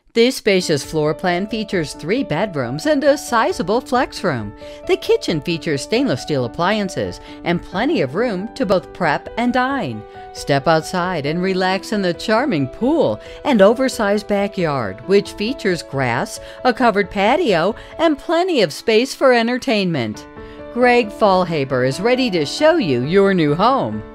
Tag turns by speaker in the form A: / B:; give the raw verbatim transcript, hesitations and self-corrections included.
A: This spacious floor plan features three bedrooms and a sizable flex room. The kitchen features stainless steel appliances and plenty of room to both prep and dine. Step outside and relax in the charming pool and oversized backyard, which features grass, a covered patio, and plenty of space for entertainment. Greg Faulhaber is ready to show you your new home.